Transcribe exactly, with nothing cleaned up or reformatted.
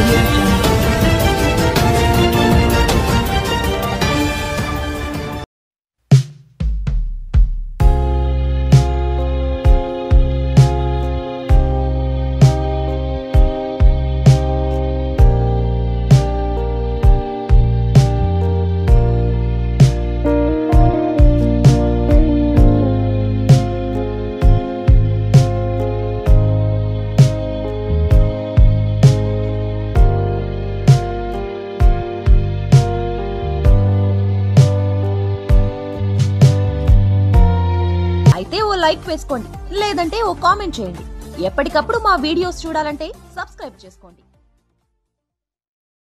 audio jungle. అయితే ఓ like వేసుకోండి, లేదంటే ఓ కామెంట్ చేయండి. ఎప్పటికప్పుడు మా వీడియోస్ చూడాలంటే సబ్స్క్రైబ్ చేసుకోండి.